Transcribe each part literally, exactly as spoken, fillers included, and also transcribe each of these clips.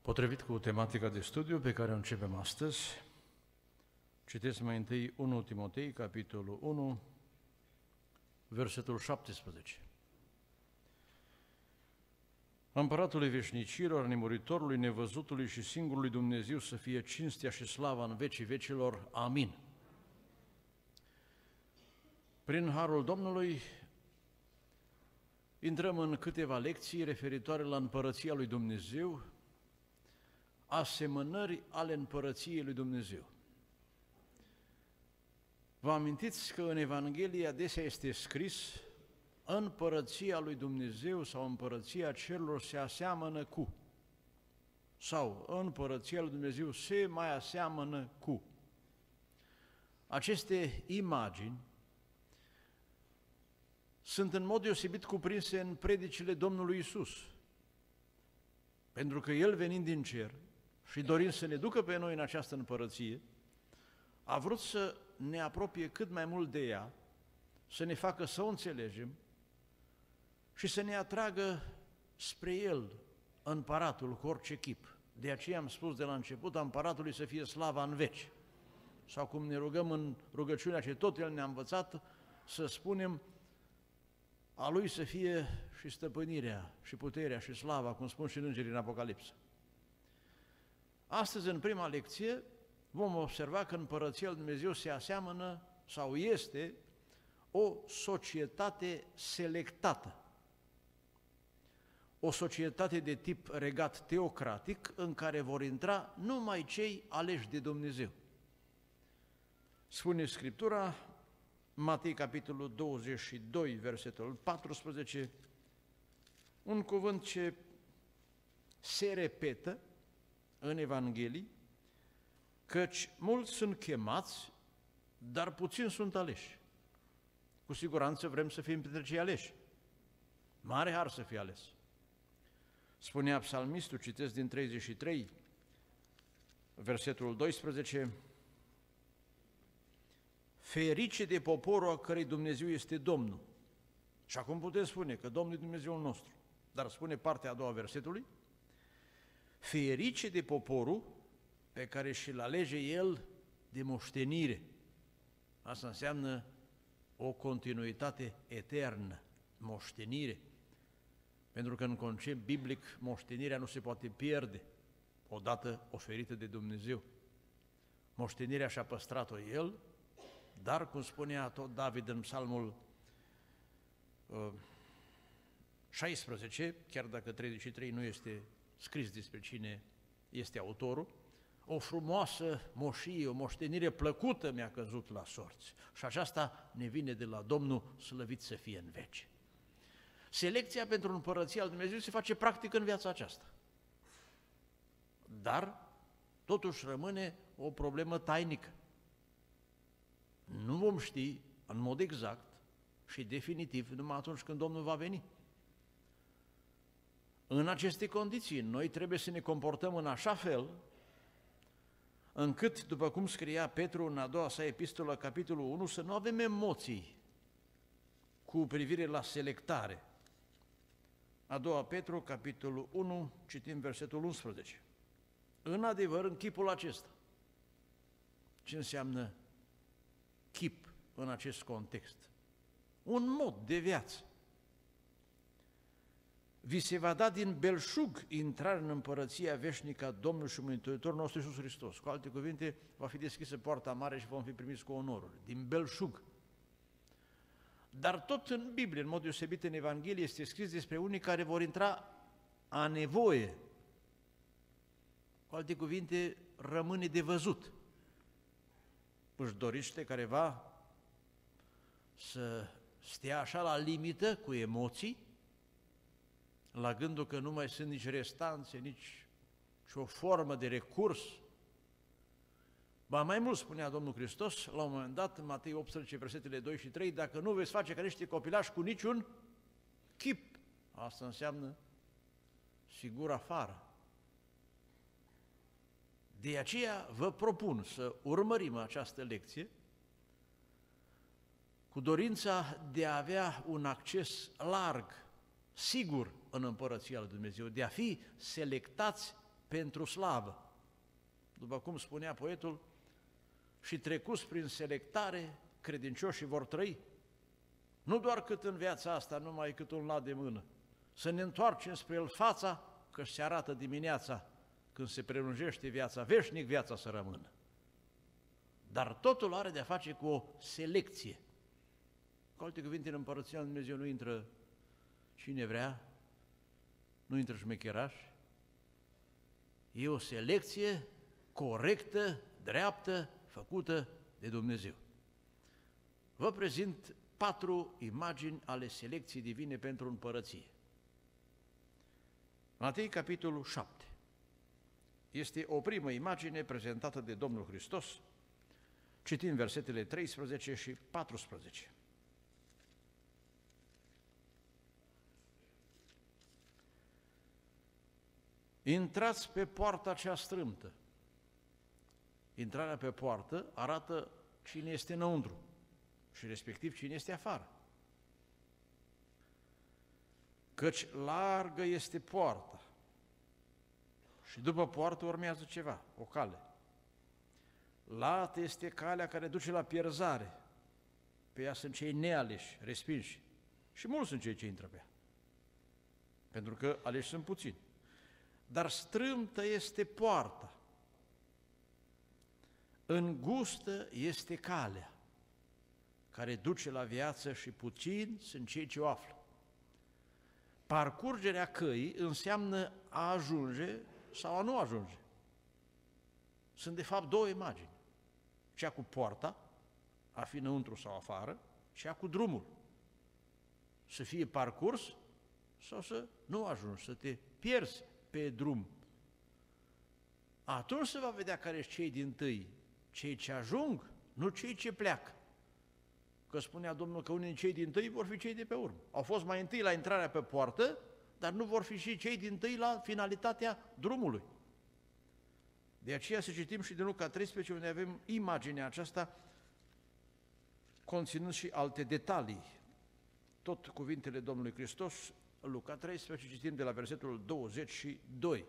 Potrivit cu tematica de studiu pe care o începem astăzi, citesc mai întâi unu Timotei, capitolul unu, versetul șaptesprezece. Împăratului veșnicilor, nemuritorului, nevăzutului și singurului Dumnezeu să fie cinstea și slava în vecii vecilor. Amin. Prin harul Domnului intrăm în câteva lecții referitoare la împărăția lui Dumnezeu, asemănări ale împărăției lui Dumnezeu. Vă amintiți că în Evanghelie adesea este scris: împărăția lui Dumnezeu sau împărăția cerurilor se aseamănă cu, sau împărăția lui Dumnezeu se mai aseamănă cu. Aceste imagini sunt în mod deosebit cuprinse în predicile Domnului Iisus, pentru că El, venind din cer și dorind să ne ducă pe noi în această împărăție, a vrut să ne apropie cât mai mult de ea, să ne facă să o înțelegem și să ne atragă spre El, împăratul, cu orice chip. De aceea am spus de la început, a împăratului să fie slava în veci. Sau cum ne rugăm în rugăciunea ce tot El ne-a învățat, să spunem: a Lui să fie și stăpânirea, și puterea, și slava, cum spun și îngerii în Apocalipsă. Astăzi, în prima lecție, vom observa că împărăția lui Dumnezeu se aseamănă sau este o societate selectată. O societate de tip regat teocratic, în care vor intra numai cei aleși de Dumnezeu. Spune Scriptura, Matei, capitolul douăzeci și doi, versetul paisprezece, un cuvânt ce se repetă în Evanghelii, căci mulți sunt chemați, dar puțini sunt aleși. Cu siguranță vrem să fim printre cei aleși. Mare har să fie ales. Spunea psalmistul, citesc din treizeci și trei, versetul doisprezece, ferice de poporul a cărei Dumnezeu este Domnul. Și acum putem spune că Domnul e Dumnezeul nostru, dar spune partea a doua a versetului, ferice de poporul pe care și-l alege El de moștenire. Asta înseamnă o continuitate eternă, moștenire. Pentru că în concept biblic moștenirea nu se poate pierde odată oferită de Dumnezeu. Moștenirea și-a păstrat-o El, dar, cum spunea tot David în Psalmul uh, șaisprezece, chiar dacă treizeci și trei nu este scris despre cine este autorul, o frumoasă moșie, o moștenire plăcută mi-a căzut la sorți și aceasta ne vine de la Domnul, slăvit să fie în veci. Selecția pentru împărăția lui Dumnezeu se face practic în viața aceasta, dar totuși rămâne o problemă tainică. Nu vom ști în mod exact și definitiv numai atunci când Domnul va veni. În aceste condiții, noi trebuie să ne comportăm în așa fel încât, după cum scria Petru în a doua sa epistolă, capitolul unu, să nu avem emoții cu privire la selectare. A doua Petru, capitolul unu, citim versetul unsprezece. În adevăr, în chipul acesta. Ce înseamnă chip în acest context? Un mod de viață. Vi se va da din belșug intrare în împărăția veșnică a Domnului și Mântuitorul nostru Iisus Hristos. Cu alte cuvinte, va fi deschisă poarta mare și vom fi primiți cu onoruri, din belșug. Dar tot în Biblie, în mod deosebit în Evanghelie, este scris despre unii care vor intra a nevoie. Cu alte cuvinte, rămâne de văzut. Își dorește careva să stea așa la limită cu emoții, la gândul că nu mai sunt nici restanțe, nici și o formă de recurs. Ba mai mult, spunea Domnul Hristos, la un moment dat, în Matei optsprezece, versetele doi și trei, dacă nu veți face ca niște copilași cu niciun chip, asta înseamnă sigur afară. De aceea vă propun să urmărim această lecție cu dorința de a avea un acces larg, sigur, în Împărăția lui Dumnezeu, de a fi selectați pentru slavă. După cum spunea poetul, și trecuți prin selectare, credincioșii vor trăi. Nu doar cât în viața asta, numai cât un lat de mână. Să ne întoarcem spre El fața, că se arată dimineața, când se prelungește viața, veșnic viața să rămână. Dar totul are de-a face cu o selecție. Cu alte cuvinte, în Împărăția Lui Dumnezeu nu intră cine vrea, nu intră șmecheraș. E o selecție corectă, dreaptă, făcută de Dumnezeu. Vă prezint patru imagini ale selecției divine pentru împărăție. Matei, capitolul șapte. Este o primă imagine prezentată de Domnul Hristos. Citim versetele treisprezece și paisprezece. Intrați pe poarta cea strâmtă. Intrarea pe poartă arată cine este înăuntru și respectiv cine este afară. Căci largă este poarta și după poartă urmează ceva, o cale. Lată este calea care duce la pierzare, pe ea sunt cei nealeși, respinși și mulți sunt cei ce intră pe ea, pentru că aleși sunt puțini. Dar strâmtă este poarta, îngustă este calea care duce la viață și puțini sunt cei ce o află. Parcurgerea căii înseamnă a ajunge sau a nu ajunge. Sunt de fapt două imagini. Cea cu poarta, a fi înăuntru sau afară, și cea cu drumul. Să fie parcurs sau să nu ajungi, să te pierzi pe drum. Atunci se va vedea care sunt cei dintâi, cei ce ajung, nu cei ce pleacă. Că spunea Domnul că unii din cei dintâi vor fi cei de pe urmă. Au fost mai întâi la intrarea pe poartă, dar nu vor fi și cei dintâi la finalitatea drumului. De aceea să citim și din Luca treisprezece, unde avem imaginea aceasta, conținând și alte detalii. Tot cuvintele Domnului Hristos, Luca treisprezece, citim de la versetul douăzeci și doi.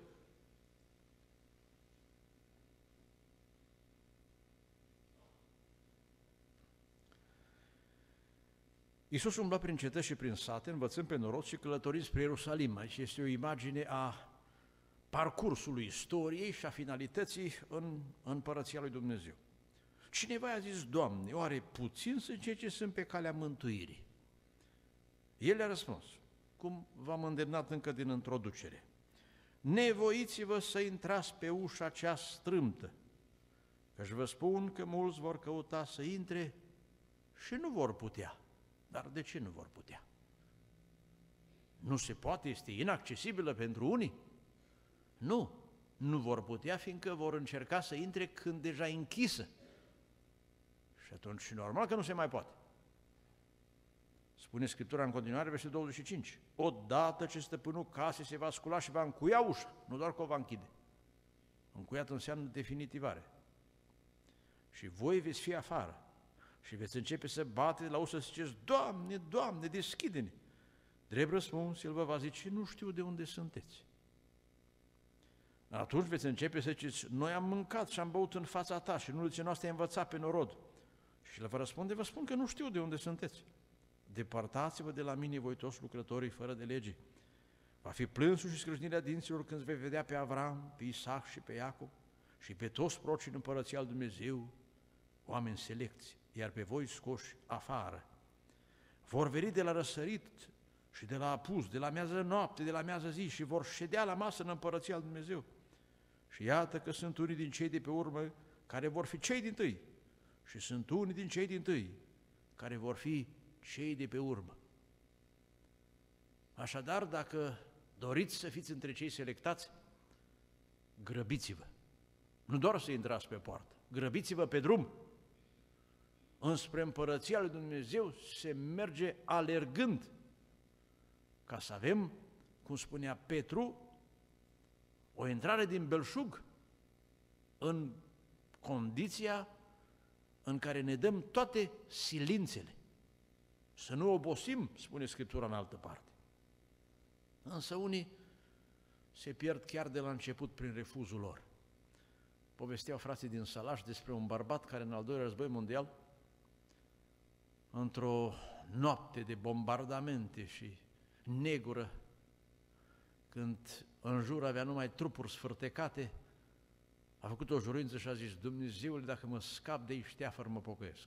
Iisus umbla prin cetăți și prin sate, învățând pe norod și călătorind spre Ierusalim. Aici este o imagine a parcursului istoriei și a finalității în Împărăția lui Dumnezeu. Cineva i-a zis: Doamne, oare puțin sunt cei ce sunt pe calea mântuirii? El a răspuns, cum v-am îndemnat încă din introducere: nevoiți-vă să intrați pe ușa cea strâmtă, căci vă spun că mulți vor căuta să intre și nu vor putea. Dar de ce nu vor putea? Nu se poate, este inaccesibilă pentru unii? Nu, nu vor putea, fiindcă vor încerca să intre când deja e închisă. Și atunci normal că nu se mai poate. Spune Scriptura în continuare, versetul douăzeci și cinci. Odată ce stăpânul casei se va scula și va încuia ușa, nu doar că o va închide. Încuiat înseamnă definitivare. Și voi veți fi afară și veți începe să bateți la ușă să ziceți: Doamne, Doamne, deschide-ne! Drept răspuns, El vă va zice: nu știu de unde sunteți. Atunci veți începe să ziceți: noi am mâncat și am băut în fața ta și nu zice noastră ai învățat pe norod. Și El vă răspunde: vă spun că nu știu de unde sunteți. Depărtați-vă de la mine, voi toți lucrătorii fără de lege. Va fi plânsul și scrâșnirea dinților când vei vedea pe Avram, pe Isaac și pe Iacob și pe toți procii în Împărăția lui Dumnezeu, oameni selecți, iar pe voi scoși afară. Vor veni de la răsărit și de la apus, de la miază noapte, de la miază zi și vor ședea la masă în Împărăția lui Dumnezeu. Și iată că sunt unii din cei de pe urmă care vor fi cei dintâi și sunt unii din cei dintâi care vor fi cei de pe urmă. Așadar, dacă doriți să fiți între cei selectați, grăbiți-vă. Nu doar să intrați pe poartă, grăbiți-vă pe drum. Înspre Împărăția lui Dumnezeu se merge alergând, ca să avem, cum spunea Petru, o intrare din belșug în condiția în care ne dăm toate silințele. Să nu obosim, spune Scriptura în altă parte. Însă unii se pierd chiar de la început prin refuzul lor. Povesteau frații din Salaș despre un bărbat care în al doilea război mondial, într-o noapte de bombardamente și negură, când în jur avea numai trupuri sfârtecate, a făcut o juruință și a zis: Dumnezeule, dacă mă scap de aici, teafăr, mă pocăiesc.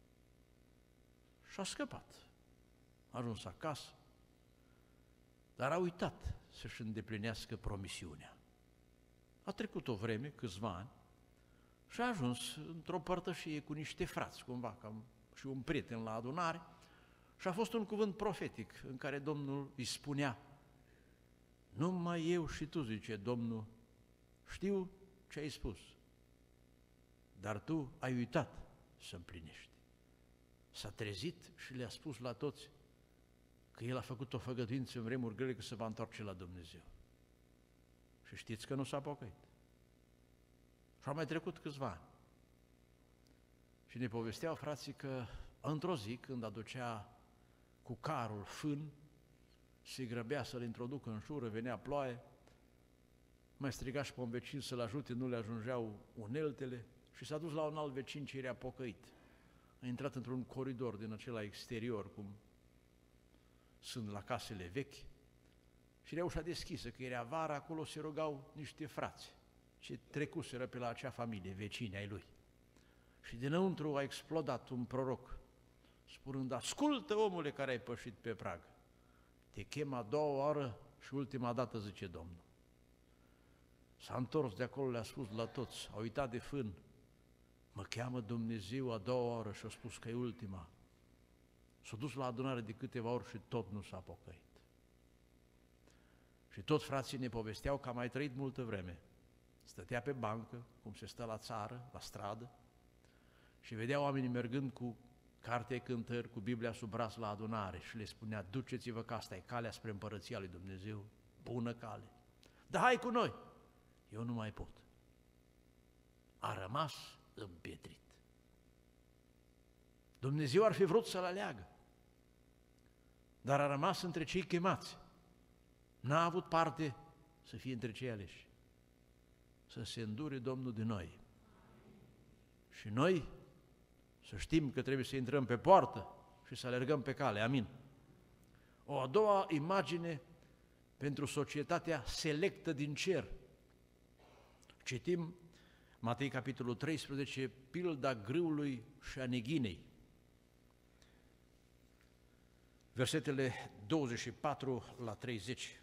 Și a scăpat. A ajuns acasă, dar a uitat să-și îndeplinească promisiunea. A trecut o vreme, câțiva ani, și a ajuns într-o părtășie cu niște frați, cumva, cam și un prieten la adunare, și a fost un cuvânt profetic în care Domnul îi spunea: numai eu și tu, zice Domnul, știu ce ai spus, dar tu ai uitat să împlinești. S-a trezit și le-a spus la toți că el a făcut o făgăduință în vremuri grele că se va întoarce la Dumnezeu. Și știți că nu s-a pocăit. Și au mai trecut câțiva ani. Și ne povesteau frații că într-o zi, când aducea cu carul fân, se grăbea să-l introducă în șură, venea ploaie, mai striga și pe un vecin să-l ajute, nu le ajungeau uneltele și s-a dus la un alt vecin ce era pocăit. A intrat într-un coridor din acela exterior, cum sunt la casele vechi, și era ușa deschisă, că era vara, acolo se rugau niște frați ce trecuseră pe la acea familie, vecini ai lui. Și dinăuntru a explodat un proroc, spunând: ascultă, omule care ai pășit pe prag, te chem a doua oară și ultima dată, zice Domnul. S-a întors de acolo, le-a spus la toți, a uitat de fân, mă cheamă Dumnezeu a doua oară și a spus că e ultima. S-a dus la adunare de câteva ori și tot nu s-a pocăit. Și tot frații ne povesteau că a mai trăit multă vreme. Stătea pe bancă, cum se stă la țară, la stradă, și vedea oamenii mergând cu cartea cântări, cu Biblia sub braț la adunare și le spunea: duceți-vă că asta e calea spre împărăția lui Dumnezeu, bună cale. Dar hai cu noi! Eu nu mai pot. A rămas împietrit. Dumnezeu ar fi vrut să-l aleagă, dar a rămas între cei chemați. N-a avut parte să fie între cei aleși. Să se îndure Domnul de noi. Și noi să știm că trebuie să intrăm pe poartă și să alergăm pe cale. Amin. O a doua imagine pentru societatea selectă din cer. Citim Matei, capitolul treisprezece, pilda grâului și a neghinei. Versetele douăzeci și patru la treizeci.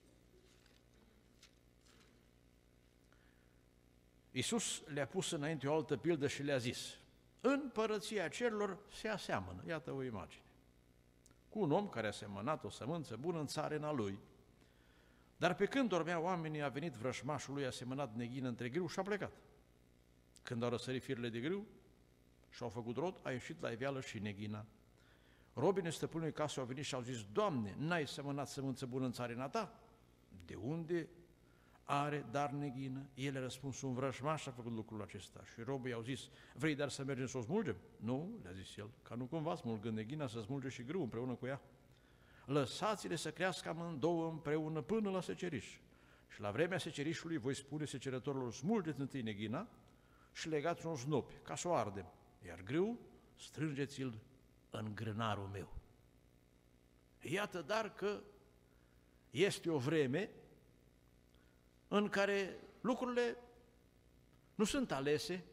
Iisus le-a pus înainte o altă pildă și le-a zis: împărăția cerurilor se aseamănă, iată o imagine, cu un om care a semănat o sămânță bună în țarina lui. Dar pe când dormeau oamenii, a venit vrășmașul lui, a semănat neghină între grâu și a plecat. Când au răsărit firele de grâu și au făcut rod, a ieșit la iveală și neghina. Robinii stăpânului casei au venit și au zis: Doamne, n-ai semănat sămânță bună în țarina ta? De unde are dar neghină? El a răspuns: un vrăjmaș a făcut lucrul acesta. Și robii i-au zis: vrei dar să mergem să o smulgem? Nu, le-a zis el, ca nu cumva smulgând neghina să smulge și grâu împreună cu ea. Lăsați-le să crească amândouă împreună până la seceriș. Și la vremea secerișului voi spune secerătorilor: smulgeți întâi neghina și legați un snopi, ca să o ardem, iar grâu strângeți-l în grânarul meu. Iată dar că este o vreme în care lucrurile nu sunt alese,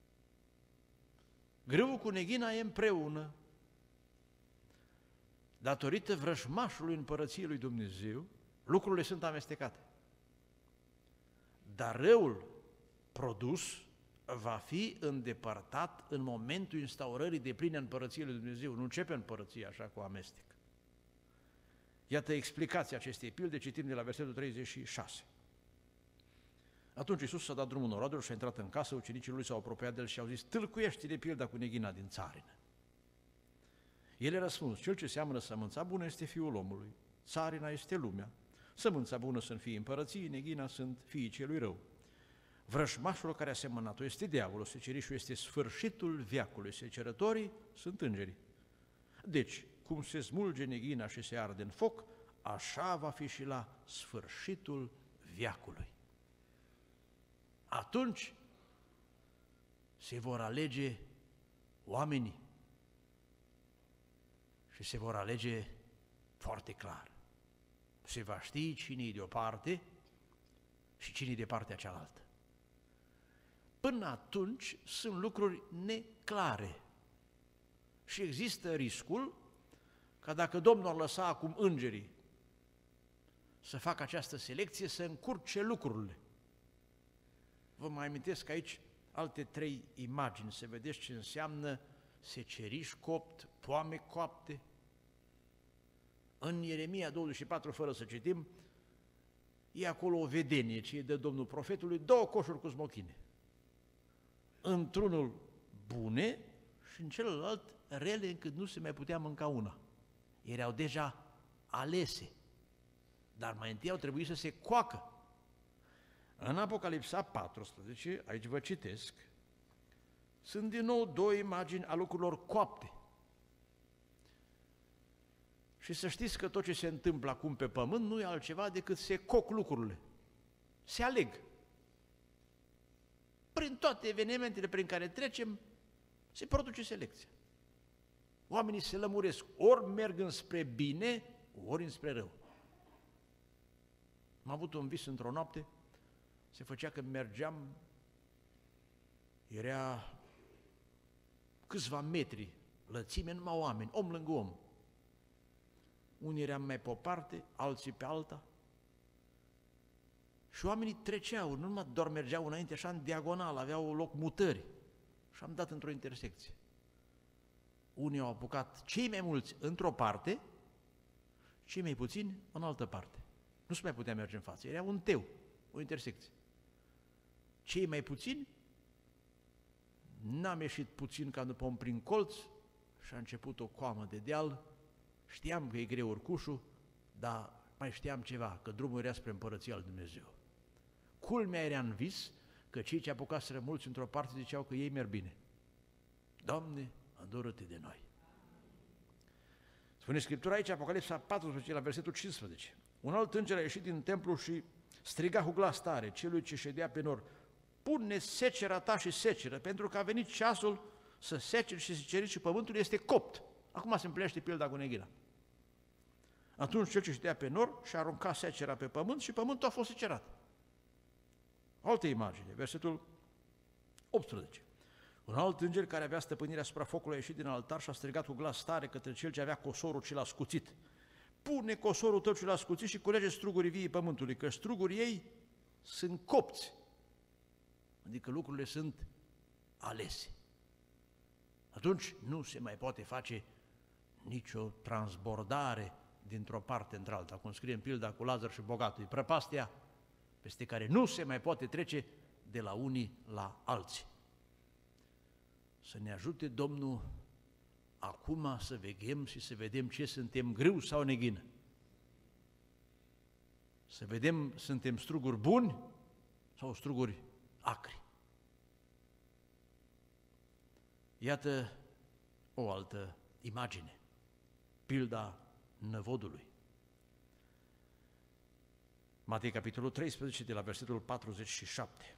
grâul cu neghina e împreună. Datorită vrăjmașului împărăției lui Dumnezeu, lucrurile sunt amestecate. Dar răul produs va fi îndepărtat în momentul instaurării de pline împărăției lui Dumnezeu. Nu începe împărăția așa cu amestec. Iată explicația acestei pilde, citim de la versetul treizeci și șase. Atunci Iisus s-a dat drumul noroadelor și a intrat în casă, ucenicii lui s-au apropiat de el și au zis: tâlcuiește-ne pilda cu neghina din țarină. El a răspuns: cel ce seamănă sămânța bună este Fiul omului, țarina este lumea, sămânța bună sunt fiii împărăției, neghina sunt fiii celui rău. Vrăjmașul care a semănat-o este diavolul, secerișul este sfârșitul veacului, secerătorii sunt îngerii. Deci, cum se smulge neghina și se arde în foc, așa va fi și la sfârșitul veacului. Atunci se vor alege oamenii și se vor alege foarte clar. Se va ști cine e de o parte și cine e de partea cealaltă. Până atunci sunt lucruri neclare și există riscul ca dacă Domnul ar lăsa acum îngerii să facă această selecție, să încurce lucrurile. Vă mai amintesc aici alte trei imagini, să vedeți ce înseamnă seceriș copt, poame coapte. În Ieremia douăzeci și patru, fără să citim, e acolo o vedenie ce e de Domnul profetului, două coșuri cu smochine. Într-unul bune și în celălalt rele încât nu se mai putea mânca una. Erau deja alese, dar mai întâi au trebuit să se coacă. În Apocalipsa paisprezece, aici vă citesc, sunt din nou două imagini a lucrurilor coapte. Și să știți că tot ce se întâmplă acum pe pământ nu e altceva decât se coc lucrurile, se aleg. Prin toate evenimentele prin care trecem, se produce selecția. Oamenii se lămuresc, ori merg înspre bine, ori înspre rău. Am avut un vis într-o noapte, se făcea că mergeam, era câțiva metri lățime, numai oameni, om lângă om. Unii eram mai pe o parte, alții pe alta. Și oamenii treceau, nu numai doar mergeau înainte, așa în diagonal, aveau loc mutări. Și am dat într-o intersecție. Unii au apucat cei mai mulți într-o parte, cei mai puțini în altă parte. Nu se mai putea merge în față, era un teu, o intersecție. Cei mai puțini, n-am ieșit puțin ca după un prin colț și a început o coamă de deal. Știam că e greu urcușul, dar mai știam ceva, că drumul era spre Împărăția lui Dumnezeu. Culmea era în vis că cei ce apucaseră mulți într-o parte ziceau că ei merg bine. Doamne, adoră-te de noi! Spune Scriptura aici, Apocalipsa paisprezece, la versetul cincisprezece. Un alt înger a ieșit din templu și striga cu glas tare celui ce ședea pe nor: pune secera ta și seceră, pentru că a venit ceasul să seceri și seceriți și pământul este copt. Acum se împlinește pilda cu neghina. Atunci cel ce ședea pe nor și-a aruncat secera pe pământ și pământul a fost secerat. Altă imagine, versetul optsprezece. Un alt înger care avea stăpânirea asupra focului a ieșit din altar și a strigat cu glas tare către cel ce avea cosorul ce l-a scuțit: pune cosorul tău ce l-a scuțit și culege strugurii viii pământului, că strugurii ei sunt copți. Adică lucrurile sunt alese. Atunci nu se mai poate face nicio transbordare dintr-o parte într-alta, cum scrie în pilda cu Lazar și bogatul, e prăpastia peste care nu se mai poate trece de la unii la alții. Să ne ajute Domnul acum să veghem și să vedem ce suntem, grâu sau neghină. Să vedem, suntem struguri buni sau struguri acri. Iată o altă imagine, pilda năvodului. Matei, capitolul treisprezece, de la versetul patruzeci și șapte.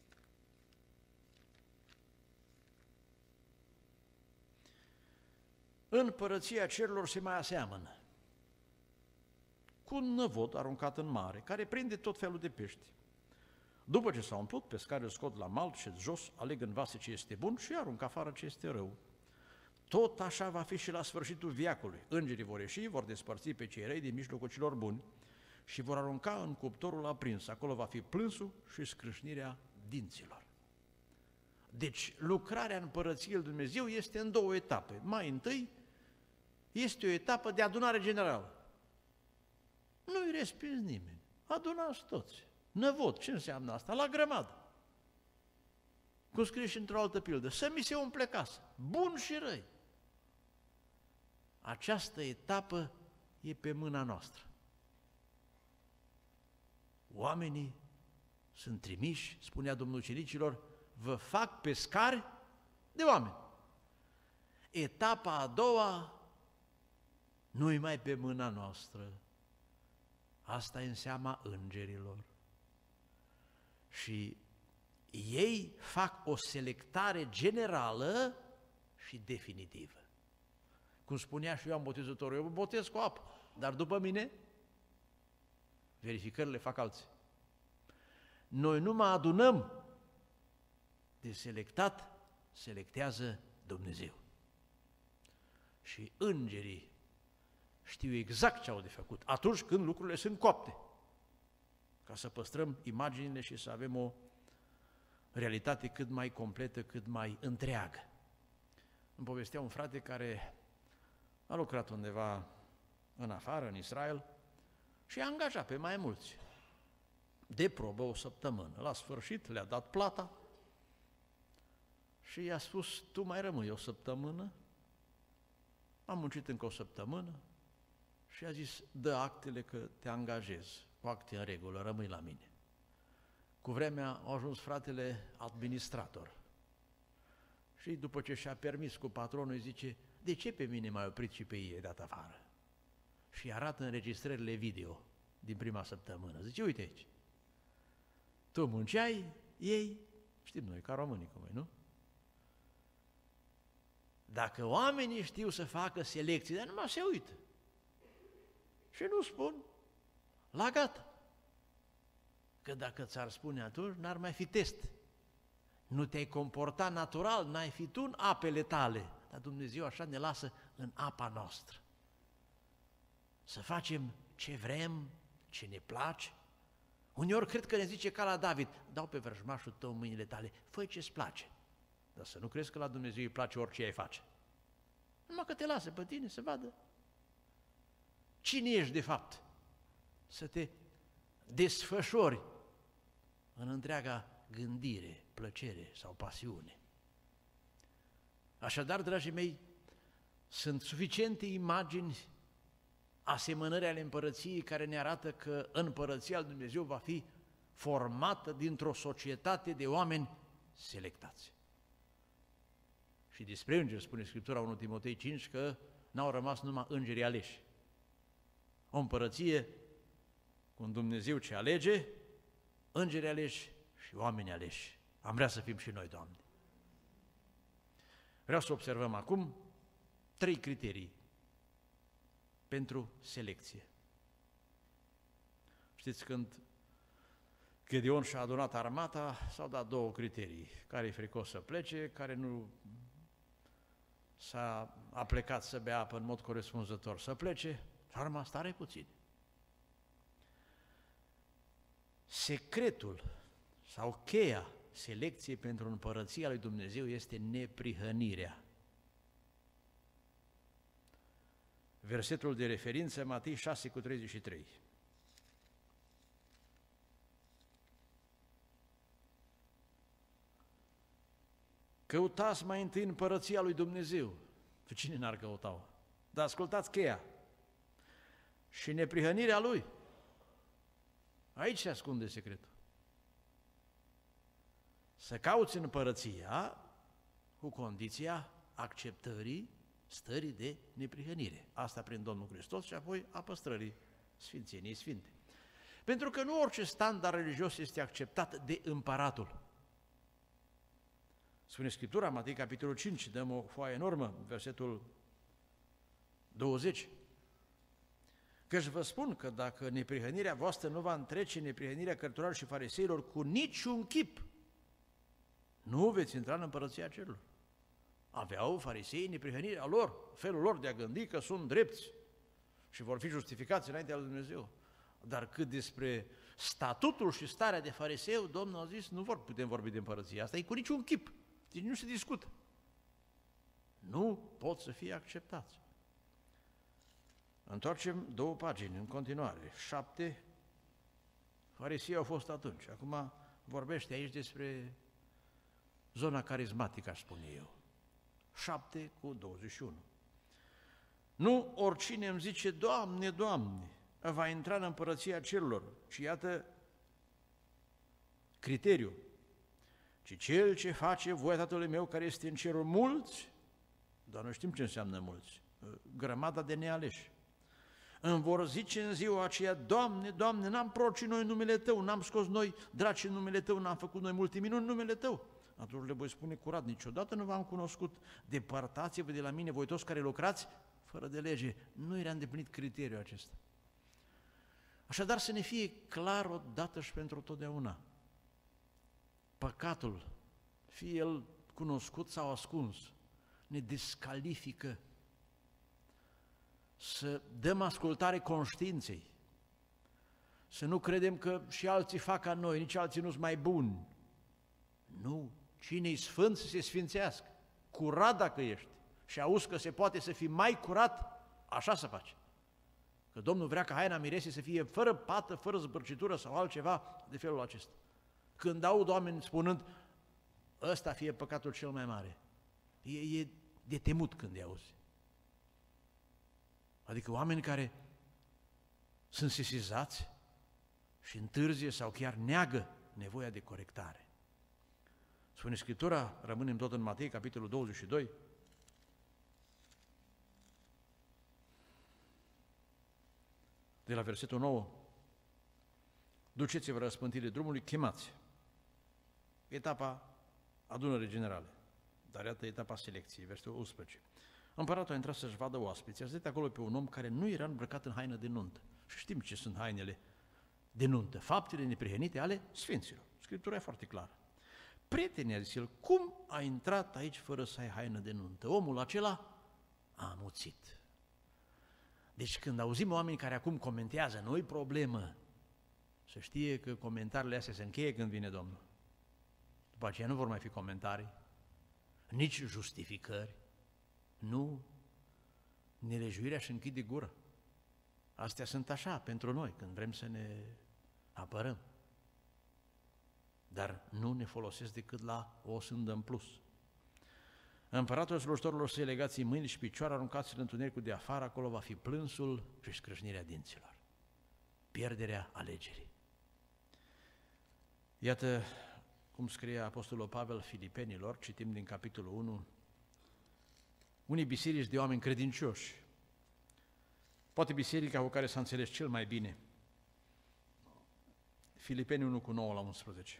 În Împărăția Cerurilor se mai aseamănă cu un năvod aruncat în mare, care prinde tot felul de pești. După ce s-a umplut, pescarii îl scot la mal și jos, aleg în vase ce este bun și aruncă afară ce este rău. Tot așa va fi și la sfârșitul veacului. Îngerii vor ieși, vor despărți pe cei răi din mijlocul celor buni și vor arunca în cuptorul aprins. Acolo va fi plânsul și scrâșnirea dinților. Deci lucrarea în Împărăției lui Dumnezeu este în două etape. Mai întâi este o etapă de adunare generală. Nu-i respins nimeni. Adunați toți. Năvod, ce înseamnă asta? La grămadă. Cum scrie și într-o altă pildă, să mi se umple casa, bun și răi. Această etapă e pe mâna noastră. Oamenii sunt trimiși, spunea Domnul ucenicilor, vă fac pescari de oameni. Etapa a doua nu-i mai pe mâna noastră. Asta e în seama îngerilor. Și ei fac o selectare generală și definitivă. Cum spunea și Ioan Botezătorul, eu mă botez cu apă, dar după mine verificările fac alții. Noi nu mă adunăm, de selectat selectează Dumnezeu. Și îngerii știu exact ce au de făcut atunci când lucrurile sunt coapte, ca să păstrăm imaginile și să avem o realitate cât mai completă, cât mai întreagă. Îmi povestea un frate care a lucrat undeva în afară, în Israel, și a angajat pe mai mulți de probă o săptămână. La sfârșit le-a dat plata și i-a spus, tu mai rămâi o săptămână. Am muncit încă o săptămână și a zis, dă actele că te angajez, cu acte în regulă, rămâi la mine. Cu vremea a ajuns fratele administrator și după ce și-a permis cu patronul, îi zice, de ce pe mine m-ai oprit și pe ei ai dat afară? Și arată înregistrările video din prima săptămână. Zice, uite aici, tu munceai, ei, știm noi, ca românii cum e, nu? Dacă oamenii știu să facă selecții, dar numai se uită și nu spun, la gata. Că dacă ți-ar spune atunci, n-ar mai fi test. Nu te-ai comportat natural, n-ai fi tu în apele tale, dar Dumnezeu așa ne lasă în apa noastră. Să facem ce vrem, ce ne place. Uneori cred că ne zice ca la David, dau pe vrăjmașul tău în mâinile tale, fă ce-ți place. Dar să nu crezi că la Dumnezeu îi place orice ai face. Numai că te lasă pe tine să vadă cine ești de fapt, să te desfășori în întreaga gândire, plăcere sau pasiune. Așadar, dragii mei, sunt suficiente imagini asemănări ale împărăției care ne arată că împărăția lui Dumnezeu va fi formată dintr-o societate de oameni selectați. Și despre îngeri spune Scriptura unu Timotei cinci că n-au rămas numai îngerii aleși. O împărăție cu un Dumnezeu ce alege, îngerii aleși și oameni aleși. Am vrea să fim și noi, Doamne. Vreau să observăm acum trei criterii pentru selecție. Știți, când Gedeon și-a adunat armata, s-au dat două criterii. Care e fricos să plece, care nu s-a a plecat să bea apă în mod corespunzător să plece, și arma asta are puțin. Secretul sau cheia selecției pentru împărăția lui Dumnezeu este neprihănirea. Versetul de referință, Matei șase cu treizeci și trei. Căutați mai întâi împărăția lui Dumnezeu. Pe cine n-ar căuta-o? Dar ascultați cheia. Și neprihănirea Lui. Aici se ascunde secretul. Să cauți împărăția cu condiția acceptării stării de neprihănire. Asta prin Domnul Hristos și apoi a păstrării Sfințeniei Sfinte. Pentru că nu orice standard religios este acceptat de împăratul. Spune Scriptura, Matei, capitolul cinci, dăm o foaie enormă, versetul douăzeci. Căci vă spun că dacă neprihănirea voastră nu va întrece neprihănirea cărturarilor și fariseilor cu niciun chip, nu veți intra în împărăția cerurilor. Aveau farisei neprihănirea lor, felul lor de a gândi că sunt drepți și vor fi justificați înaintea lui Dumnezeu. Dar cât despre statutul și starea de fariseu, Domnul a zis, nu vor putem vorbi de împărăție. Asta e cu niciun chip, deci nu se discută. Nu pot să fie acceptați. Întoarcem două pagini în continuare. Șapte, farisei au fost atunci. Acum vorbește aici despre zona carismatică, aș spune eu. șapte cu douăzeci și unu. Nu oricine îmi zice, Doamne, Doamne, va intra în împărăția cerurilor, ci iată criteriu, ci cel ce face voia Tatălui meu care este în cerul, mulți, dar noi știm ce înseamnă mulți, grămada de nealeși, Îmi vor zice în ziua aceea, Doamne, Doamne, n-am prorocit noi în numele Tău, n-am scos noi draci în numele Tău, n-am făcut noi multe minuni în numele Tău. Atunci le voi spune curat, niciodată nu v-am cunoscut, depărtați-vă de la mine, voi toți care lucrați fără de lege. Nu era îndeplinit criteriul acesta. Așadar să ne fie clar odată și pentru totdeauna. Păcatul, fie el cunoscut sau ascuns, ne descalifică să dăm ascultare conștiinței, să nu credem că și alții fac ca noi, nici alții nu sunt mai buni. Nu, cine-i sfânt să se sfințească, curat dacă ești și auzi că se poate să fii mai curat, așa să faci. Că Domnul vrea ca haina miresei să fie fără pată, fără zbârcitură sau altceva de felul acesta. Când aud oameni spunând, ăsta fie păcatul cel mai mare, e, e de temut când îi auzi. Adică oameni care sunt sesizați și întârzie sau chiar neagă nevoia de corectare. Spune Scriptura, rămânem tot în Matei, capitolul douăzeci și doi, de la versetul nouă, duceți-vă răspântirile drumului, chemați. Etapa adunării generale, dar iată etapa selecției, versetul unsprezece. Împăratul a intrat să-și vadă oaspeții, a zis acolo pe un om care nu era îmbrăcat în haină de nuntă. Și știm ce sunt hainele de nuntă, faptele neprihănite ale sfinților. Scriptura e foarte clară. Prietene, a zis el, cum a intrat aici fără să ai haină de nuntă? Omul acela a amuțit. Deci când auzim oameni care acum comentează, nu-i problemă, să știe că comentariile astea se încheie când vine Domnul. După aceea nu vor mai fi comentarii, nici justificări, nu, nelejuirea și închide gură. Astea sunt așa pentru noi, când vrem să ne apărăm. Dar nu ne folosesc decât la o sândă în plus. Împăratul slujitorilor să-i legați mâini și picioare, aruncați în întunericul de afară, acolo va fi plânsul și scrâșnirea dinților. Pierderea alegerii. Iată cum scrie Apostolul Pavel Filipenilor, citim din capitolul unu, unii biserici de oameni credincioși, poate biserica cu care s-a înțeles cel mai bine, Filipeni unu cu nouă la unsprezece.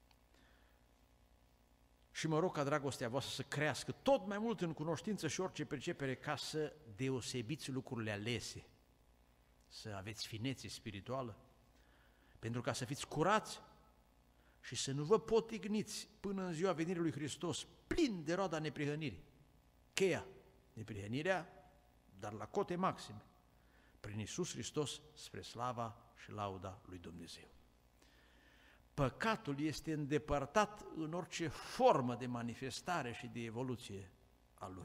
Și mă rog ca dragostea voastră să crească tot mai mult în cunoștință și orice percepere, ca să deosebiți lucrurile alese, să aveți finețe spirituală, pentru ca să fiți curați și să nu vă potigniți până în ziua venirii lui Hristos, plin de roada neprihănirii. Cheia, neprihănirea, dar la cote maxime, prin Iisus Hristos, spre slava și lauda lui Dumnezeu. Păcatul este îndepărtat în orice formă de manifestare și de evoluție a lui.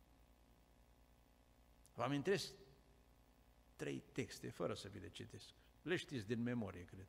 Vă amintesc trei texte, fără să vi le citesc. Le știți din memorie, cred.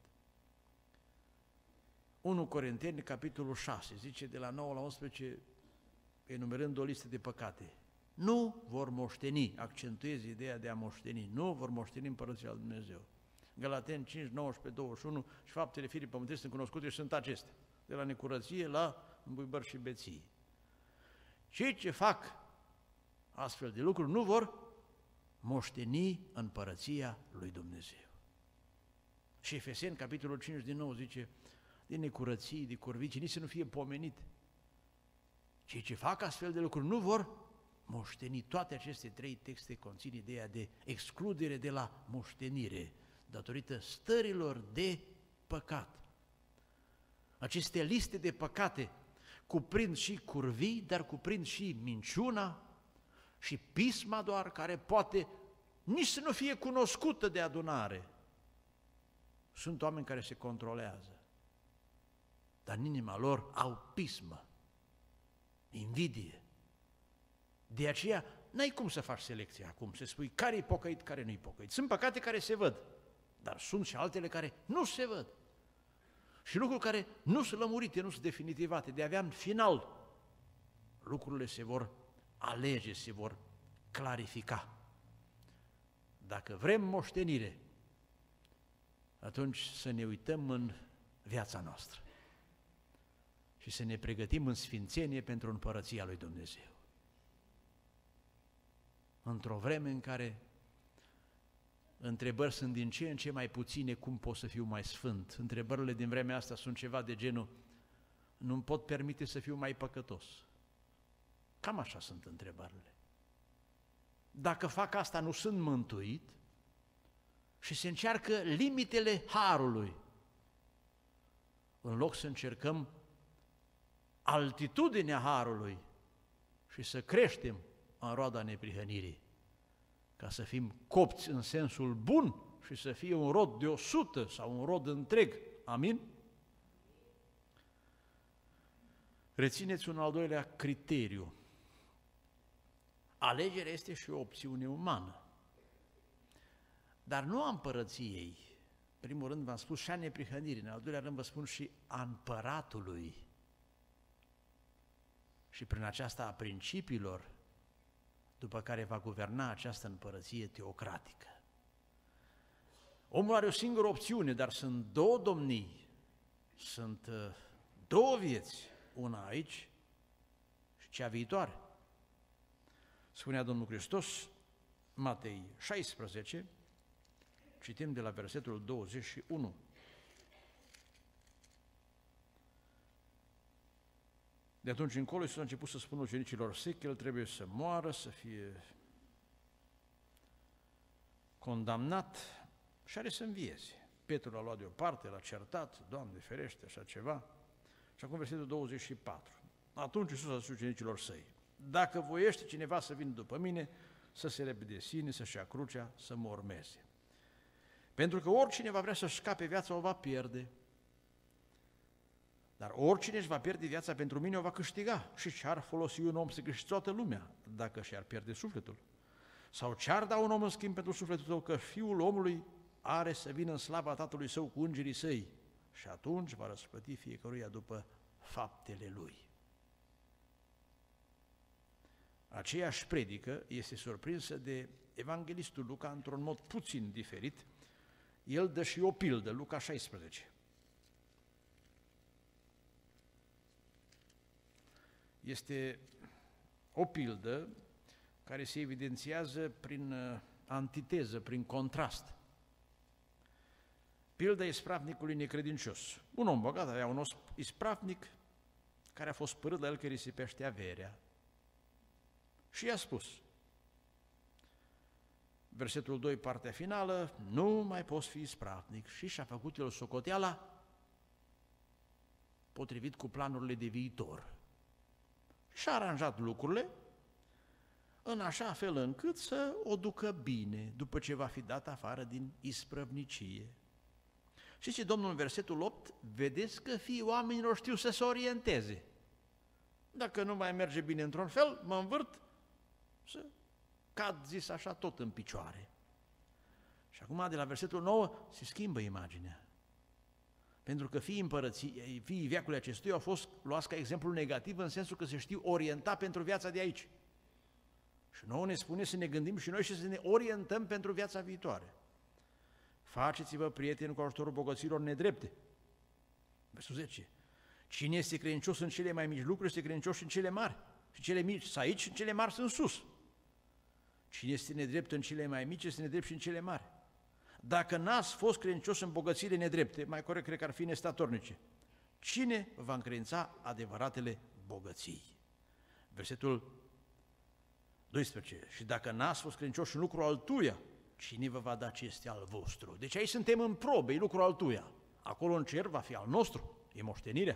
unu Corinteni, capitolul șase, zice de la nouă la unsprezece, enumerând o listă de păcate. Nu vor moșteni, accentuez ideea de a moșteni, nu vor moșteni împărăția lui Dumnezeu. Galateni cinci, nouăsprezece, douăzeci și unu și faptele firii pământești sunt cunoscute și sunt acestea, de la necurăție la îmbuibări și beții. Cei ce fac astfel de lucruri nu vor moșteni împărăția lui Dumnezeu. Și Efeseni, capitolul cinci din nou, zice, de necurății, de corvicii, nici să nu fie pomenite. Cei ce fac astfel de lucruri nu vor moșteni. Toate aceste trei texte conțin ideea de excludere de la moștenire, datorită stărilor de păcat. Aceste liste de păcate cuprind și curvii, dar cuprind și minciuna și pisma doar, care poate nici să nu fie cunoscută de adunare. Sunt oameni care se controlează, dar în inima lor au pismă, invidie. De aceea n-ai cum să faci selecția acum, să spui care e pocăit, care nu e pocăit. Sunt păcate care se văd, dar sunt și altele care nu se văd. Și lucruri care nu sunt lămurite, nu sunt definitivate. De avea în final, lucrurile se vor alege, se vor clarifica. Dacă vrem moștenire, atunci să ne uităm în viața noastră și să ne pregătim în sfințenie pentru împărăția lui Dumnezeu. Într-o vreme în care întrebări sunt din ce în ce mai puține, cum pot să fiu mai sfânt. Întrebările din vremea asta sunt ceva de genul, nu-mi pot permite să fiu mai păcătos. Cam așa sunt întrebările. Dacă fac asta, nu sunt mântuit și se încearcă limitele harului, în loc să încercăm altitudinea harului și să creștem în roada neprihănirii, ca să fim copți în sensul bun și să fie un rod de o sută sau un rod întreg. Amin? Rețineți un al doilea criteriu. Alegerea este și o opțiune umană, dar nu a împărăției. În primul rând v-am spus și a neprihănirii, în al doilea rând vă spun și a împăratului. Și prin aceasta a principiilor după care va guverna această împărăție teocratică. Omul are o singură opțiune, dar sunt două domnii, sunt două vieți, una aici și cea viitoare. Spunea Domnul Hristos, Matei șaisprezece, citim de la versetul douăzeci și unu. De atunci încolo Iisus a început să spună ucenicilor săi că El trebuie să moară, să fie condamnat și are să învieze. Petru l-a luat deoparte, l-a certat, Doamne ferește, așa ceva. Și acum versetul douăzeci și patru. Atunci Iisus a zis ucenicilor săi, dacă voiește cineva să vină după mine, să se lepede de sine, să-și ia crucea, să mă urmeze. Pentru că oricine va vrea să-și scape viața, o va pierde. Dar oricine își va pierde viața pentru mine, o va câștiga. Și ce-ar folosi un om să câștige toată lumea, dacă și-ar pierde sufletul? Sau ce-ar da un om în schimb pentru sufletul tău, că Fiul omului are să vină în slava Tatălui Său cu îngerii Săi și atunci va răsplăti fiecăruia după faptele lui. Aceeași predică este surprinsă de evanghelistul Luca într-un mod puțin diferit. El dă și o pildă, Luca șaisprezece. Este o pildă care se evidențiază prin antiteză, prin contrast. Pilda ispravnicului necredincios. Un om bogat avea un ispravnic care a fost părât la el că risipește averea. Și i-a spus, versetul doi, partea finală, nu mai poți fi ispravnic. Și și-a făcut el socoteala potrivit cu planurile de viitor. Și-a aranjat lucrurile în așa fel încât să o ducă bine după ce va fi dat afară din isprăvnicie. Și ce Domnul în versetul opt, vedeți că fiii oamenilor știu să se orienteze. Dacă nu mai merge bine într-un fel, mă învârt să cad, zis așa, tot în picioare. Și acum, de la versetul nouă, se schimbă imaginea. Pentru că fiii împărății, fiii veacului acestuia au fost luați ca exemplu negativ în sensul că se știu orienta pentru viața de aici. Și nouă ne spune să ne gândim și noi și să ne orientăm pentru viața viitoare. Faceți-vă prieteni cu ajutorul bogăților nedrepte. Versul zece. Cine este credincios în cele mai mici lucruri, este credincios în cele mari. Și cele mici sunt aici, în cele mari sunt sus. Cine este nedrept în cele mai mici, este nedrept și în cele mari. Dacă n-ați fost credincios în bogățiile nedrepte, mai corect cred că ar fi nestatornice, cine va încredința adevăratele bogății? Versetul doisprezece. Și dacă n-ați fost credincioși în lucrul altuia, cine vă va da ce este al vostru? Deci aici suntem în probe, e lucrul altuia. Acolo în cer va fi al nostru, e moștenirea.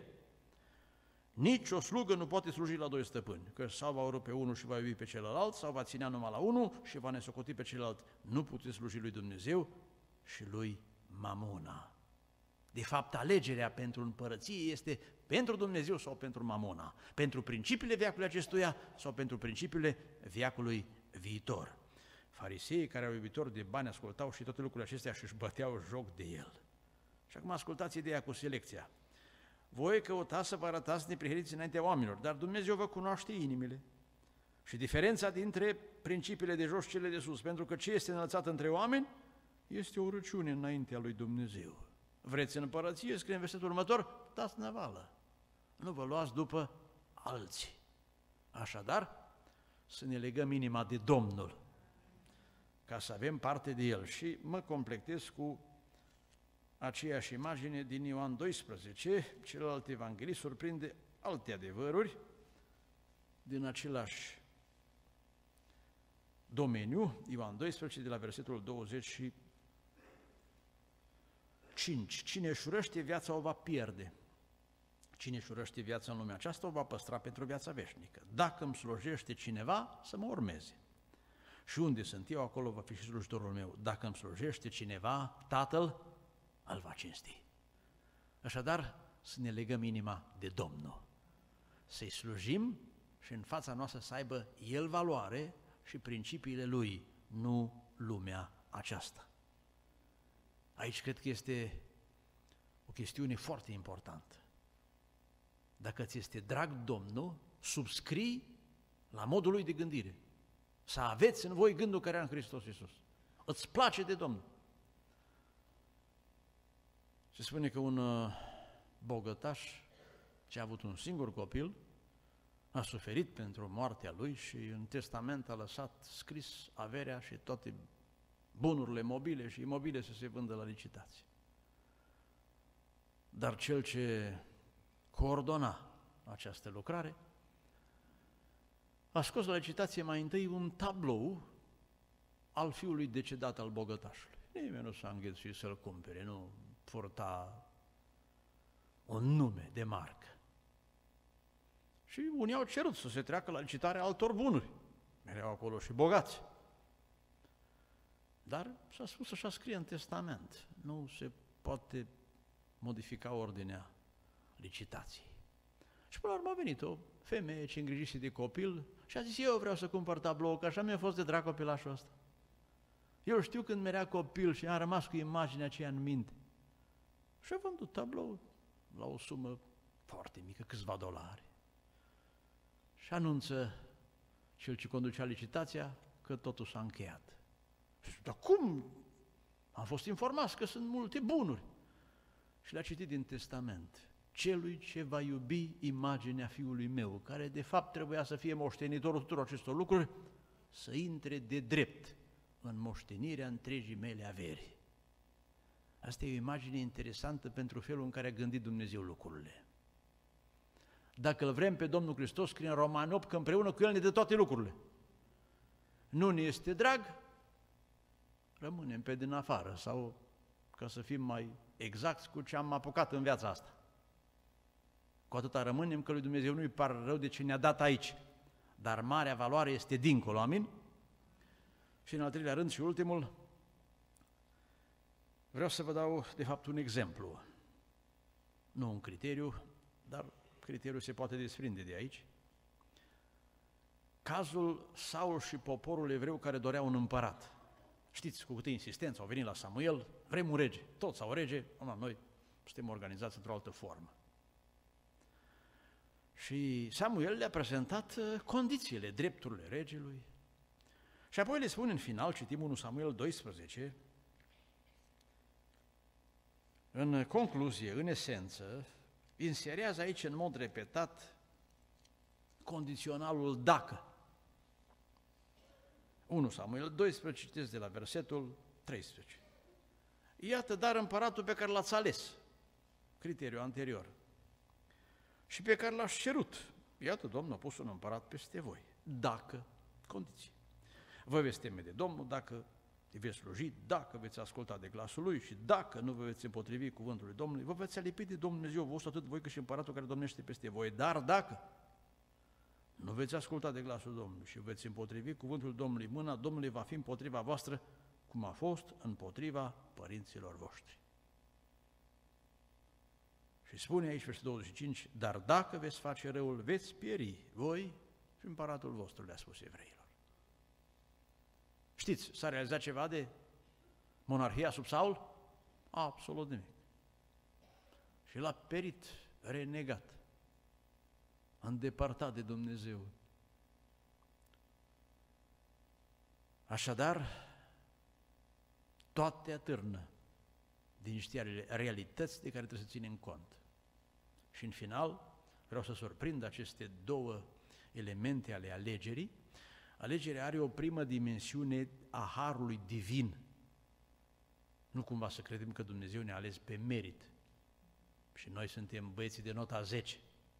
Nici o slugă nu poate sluji la doi stăpâni, că sau va urâ pe unul și va iubi pe celălalt, sau va ținea numai la unul și va nesocoti pe celălalt. Nu puteți sluji lui Dumnezeu și lui Mamona. De fapt, alegerea pentru împărăție este pentru Dumnezeu sau pentru Mamona, pentru principiile veacului acestuia sau pentru principiile veacului viitor. Fariseii care au iubitori de bani ascultau și toate lucrurile acestea și își băteau joc de el. Și acum ascultați ideea cu selecția. Voi căutați să vă arătați neprihăniți înaintea oamenilor, dar Dumnezeu vă cunoaște inimile. Și diferența dintre principiile de jos și cele de sus, pentru că ce este înălțat între oameni este o urăciune înaintea lui Dumnezeu. Vreți în împărăție, scrie în versetul următor, dați năvală, nu vă luați după alții. Așadar, să ne legăm inima de Domnul. ca să avem parte de el. Și mă completez cu aceeași imagine din Ioan doisprezece, celălalt evanghelist surprinde alte adevăruri din același domeniu, Ioan doisprezece, de la versetul douăzeci și cinci. Cine își urăște viața o va pierde. Cine își urăște viața în lumea aceasta o va păstra pentru viața veșnică. Dacă îmi slujește cineva, să mă urmeze. Și unde sunt eu, acolo va fi și slujitorul meu. Dacă îmi slujește cineva, Tatăl îl va cinsti. Așadar, să ne legăm inima de Domnul. Să-i slujim și în fața noastră să aibă El valoare și principiile Lui, nu lumea aceasta. Aici cred că este o chestiune foarte importantă. Dacă ți este drag Domnul, subscrii la modul Lui de gândire. Să aveți în voi gândul care era în Hristos Iisus. Îți place de Domnul. Se spune că un bogătaș ce a avut un singur copil a suferit pentru moartea lui și în testament a lăsat scris averea și toate bunurile mobile și imobile să se vândă la licitație. Dar cel ce coordona această lucrare a scos la licitație mai întâi un tablou al fiului decedat al bogătașului. Nimeni nu s-a înghesuit să-l cumpere, nu purta un nume de marcă. Și unii au cerut să se treacă la licitarea altor bunuri. Erau acolo și bogați. Dar s-a spus așa scrie în testament. Nu se poate modifica ordinea licitației. Și până la urmă a venit o femeie ce îngrijise de copil și a zis, eu vreau să cumpăr tablou, că așa mi-a fost de drag copilașul ăsta. Eu știu când merea copil și am rămas cu imaginea aceea în minte. Și a vândut tablou la o sumă foarte mică, câțiva dolari. Și anunță cel ce conducea licitația că totul s-a încheiat. Și, dar cum? Am fost informați că sunt multe bunuri. Și le-a citit din testament. Celui ce va iubi imaginea fiului meu, care de fapt trebuia să fie moștenitorul tuturor acestor lucruri, să intre de drept în moștenirea întregii mele averi. Asta e o imagine interesantă pentru felul în care a gândit Dumnezeu lucrurile. Dacă îl vrem pe Domnul Hristos, scrie în Romani opt că împreună cu El ne dă toate lucrurile. Nu ne este drag, rămânem pe din afară sau, ca să fim mai exacti, cu ce am apucat în viața asta. Cu atâta rămânem că lui Dumnezeu nu-i par rău de ce ne-a dat aici, dar marea valoare este dincolo, amin? Și în al treilea rând și ultimul, vreau să vă dau de fapt un exemplu, nu un criteriu, dar criteriul se poate desprinde de aici. Cazul Saul și poporul evreu care dorea un împărat. Știți cu câtă insistență au venit la Samuel, vrem un rege, toți au rege, noi suntem organizați într-o altă formă. Și Samuel le-a prezentat condițiile, drepturile regelui. Și apoi le spune în final, citim unu Samuel doisprezece, în concluzie, în esență, inserează aici în mod repetat condiționalul dacă. unu Samuel doisprezece, citesc de la versetul treisprezece. Iată, dar împăratul pe care l-ați ales, criteriul anterior, și pe care l-ați cerut. Iată, Domnul a pus un împărat peste voi, dacă, condiții. Vă veți teme de Domnul, dacă îi veți sluji, dacă veți asculta de glasul Lui și dacă nu vă veți împotrivi cuvântului Domnului, vă veți alipi de Dumnezeu vostru, atât voi cât și împăratul care domnește peste voi. Dar dacă nu veți asculta de glasul Domnului și veți împotrivi cuvântul Domnului, mâna Domnului va fi împotriva voastră, cum a fost împotriva părinților voștri. Și spune aici, versetul douăzeci și cinci, dar dacă veți face răul, veți pieri voi și împăratul vostru, le-a spus evreilor. Știți, s-a realizat ceva de monarhia sub Saul? Absolut nimic. Și l-a perit, renegat, îndepărtat de Dumnezeu. Așadar, toate atârnă din niște realități de care trebuie să ținem cont. Și în final, vreau să surprind aceste două elemente ale alegerii, Alegerea are o primă dimensiune a harului divin. Nu cumva să credem că Dumnezeu ne-a ales pe merit și noi suntem băieții de nota zece.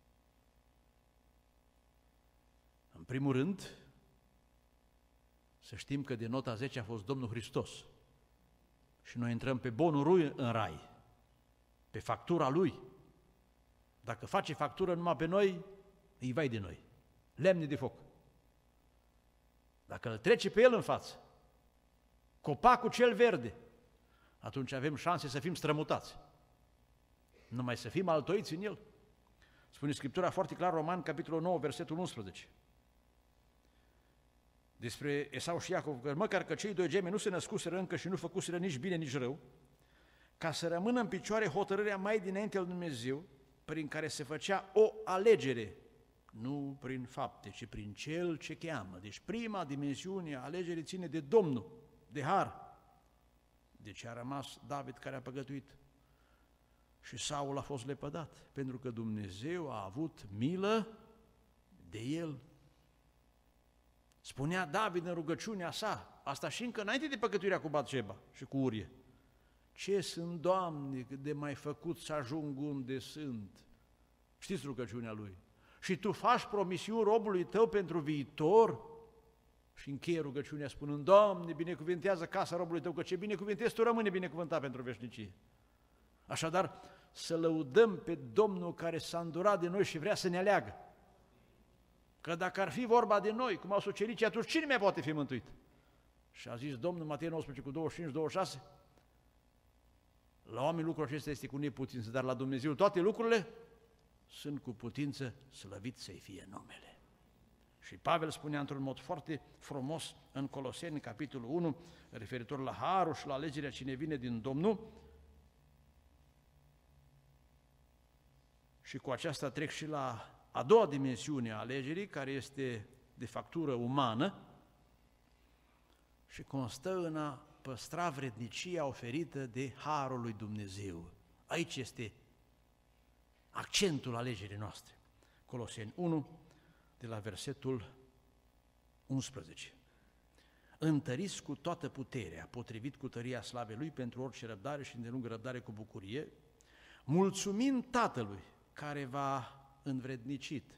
În primul rând, să știm că de nota zece a fost Domnul Hristos și noi intrăm pe bonul lui în rai, pe factura lui. Dacă face factură numai pe noi, îi vai de noi, lemne de foc. Dacă îl trece pe el în față, copacul cel verde, atunci avem șanse să fim strămutați, numai să fim altoiți în el. Spune Scriptura foarte clar, Roman, capitolul nouă, versetul unsprezece. Despre Esau și Iacov, că măcar că cei doi gemeni nu se născuseră încă și nu făcuseră nici bine, nici rău, ca să rămână în picioare hotărârea mai dinainte lui Dumnezeu, prin care se făcea o alegere, nu prin fapte, ci prin Cel ce cheamă. Deci prima dimensiune a alegerii ține de Domnul, de har. Deci a rămas David care a păgătuit și Saul a fost lepădat, pentru că Dumnezeu a avut milă de el. Spunea David în rugăciunea sa, asta și încă înainte de păcătuirea cu Batșeba și cu Urie: ce sunt, Doamne, cât de mai făcut să ajung unde sunt. Știți rugăciunea lui? Și tu faci promisiuni robului tău pentru viitor? Și încheie rugăciunea spunând: Doamne, binecuvintează casa robului tău, că ce binecuvintezi tu rămâne binecuvântat pentru veșnicie. Așadar, să lăudăm pe Domnul care s-a îndurat de noi și vrea să ne aleagă. Că dacă ar fi vorba de noi, cum au sucericii, atunci cine mai poate fi mântuit? Și a zis Domnul, Matei nouăsprezece, cu douăzeci și cinci douăzeci și șase, la oameni lucrul acesta este cu neputință, dar la Dumnezeu toate lucrurile sunt cu putință, slăvit să-i fie numele. Și Pavel spunea într-un mod foarte frumos în Coloseni, capitolul unu, referitor la harul și la alegerea cine vine din Domnul. Și cu aceasta trec și la a doua dimensiune a alegerii, care este de factură umană și constă în a păstra vrednicia oferită de harul lui Dumnezeu. Aici este accentul alegerii noastre. Coloseni unu, de la versetul unsprezece. Întăriți cu toată puterea, potrivit cu tăria slavei Lui, pentru orice răbdare și îndelungă răbdare cu bucurie, mulțumind Tatălui care v-a învrednicit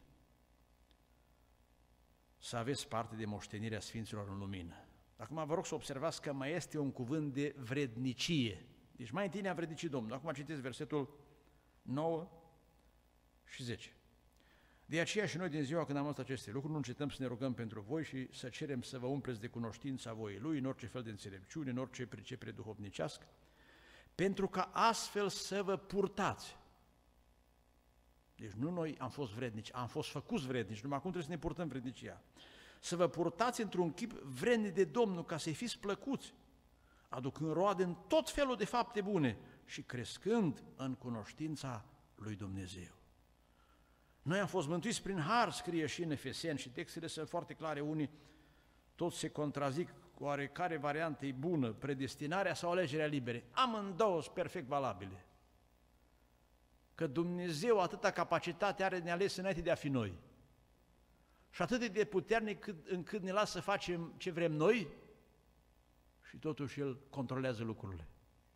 să aveți parte de moștenirea Sfinților în lumină. Acum vă rog să observați că mai este un cuvânt de vrednicie. Deci mai întâi ne-a vrednicit Domnul. Acum citiți versetul nouă și zece. De aceea și noi din ziua când am auzit aceste lucruri, nu încetăm să ne rugăm pentru voi și să cerem să vă umpleți de cunoștința voii Lui, în orice fel de înțelepciune, în orice pricepere duhovnicească, pentru ca astfel să vă purtați. Deci nu noi am fost vrednici, am fost făcuți vrednici, numai acum trebuie să ne purtăm vrednicia. Să vă purtați într-un chip vrednic de Domnul, ca să-i fiți plăcuți, aducând roade în tot felul de fapte bune și crescând în cunoștința lui Dumnezeu. Noi am fost mântuiți prin har, scrie și în Efeseni, și textele sunt foarte clare, unii toți se contrazic, oarecare variantă e bună, predestinarea sau alegerea libere. Amândouă sunt perfect valabile. Că Dumnezeu atâta capacitate are de ne ales înainte de a fi noi. Și atât de puternic cât, încât ne lasă să facem ce vrem noi și totuși El controlează lucrurile.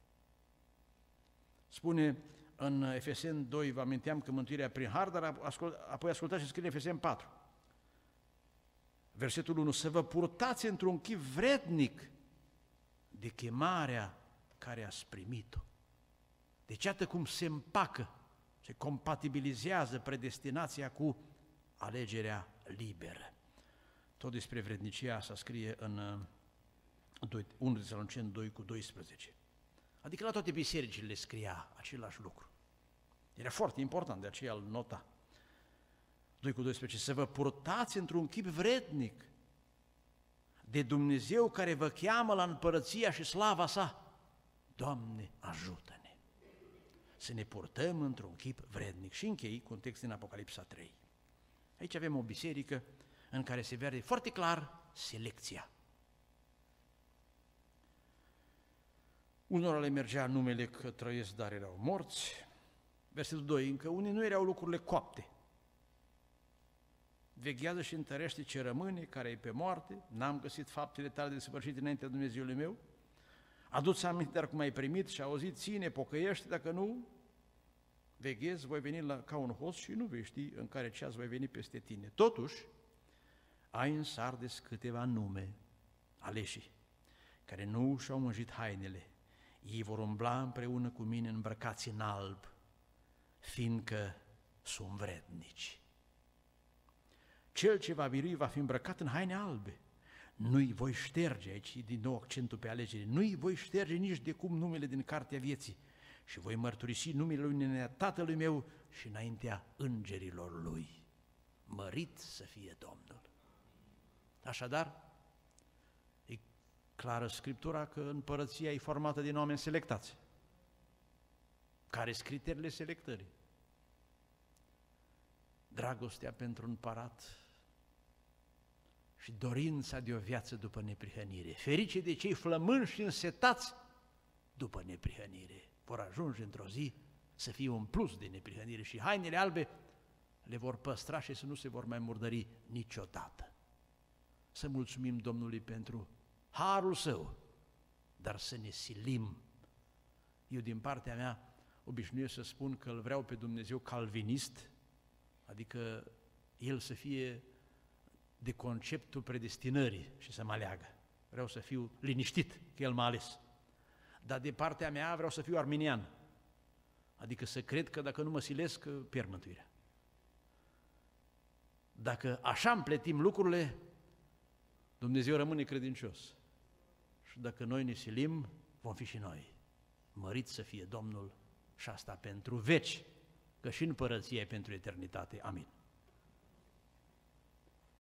Spune în Efeseni doi, vă aminteam că mântuirea prin har, dar ascult, apoi ascultați ce scrie în Efeseni patru. Versetul unu, să vă purtați într-un chip vrednic de chemarea care ați primit-o. Deci iată cum se împacă, se compatibilizează predestinația cu alegerea liberă. Tot despre vrednicia asta scrie în unu Tesaloniceni doi cu doisprezece. Adică la toate bisericile scria același lucru. Era foarte important, de aceea îl nota. doi cu doisprezece. Să vă purtați într-un chip vrednic de Dumnezeu care vă cheamă la împărăția și slava sa. Doamne, ajută-ne! Să ne purtăm într-un chip vrednic. Și închei cu un text din Apocalipsa trei. Aici avem o biserică în care se vede foarte clar selecția. Unora le mergea numele că trăiesc, dar erau morți. Versetul doi, încă unii nu erau lucrurile coapte, veghează și întărește ce rămâne, care e pe moarte, n-am găsit faptele tale desăvârșite înaintea Dumnezeului meu, adu-ți aminte, dar cum ai primit și auzit, ține, pocăiește, dacă nu, veghezi, voi veni la, ca un hoț și nu vei ști în care ceas voi veni peste tine. Totuși, ai în Sardes câteva nume aleși, care nu și-au mânjit hainele. Ei vor umbla împreună cu mine îmbrăcați în alb, fiindcă sunt vrednici. Cel ce va birui va fi îmbrăcat în haine albe. Nu-i voi șterge, aici din nou accentul pe alegere, nu-i voi șterge nici de cum numele din cartea vieții și voi mărturisi numele lui în Tatălui meu și înaintea îngerilor lui. Mărit să fie Domnul! Așadar, e clară Scriptura că împărăția e formată din oameni selectați. Care-s criteriile selectării? Dragostea pentru împărat și dorința de o viață după neprihănire. Ferice de cei flămânși și însetați după neprihănire. Vor ajunge într-o zi să fie un plus de neprihănire și hainele albe le vor păstra și să nu se vor mai murdări niciodată. Să mulțumim Domnului pentru harul Său, dar să ne silim. Eu din partea mea obișnuiesc să spun că îl vreau pe Dumnezeu calvinist, adică El să fie de conceptul predestinării și să mă aleagă. Vreau să fiu liniștit că El m-a ales. Dar de partea mea vreau să fiu arminian, adică să cred că dacă nu mă silesc, pierd mântuirea. Dacă așa împletim lucrurile, Dumnezeu rămâne credincios. Și dacă noi ne silim, vom fi și noi. Mărit să fie Domnul și asta pentru veci, că și împărăția e pentru eternitate. Amin.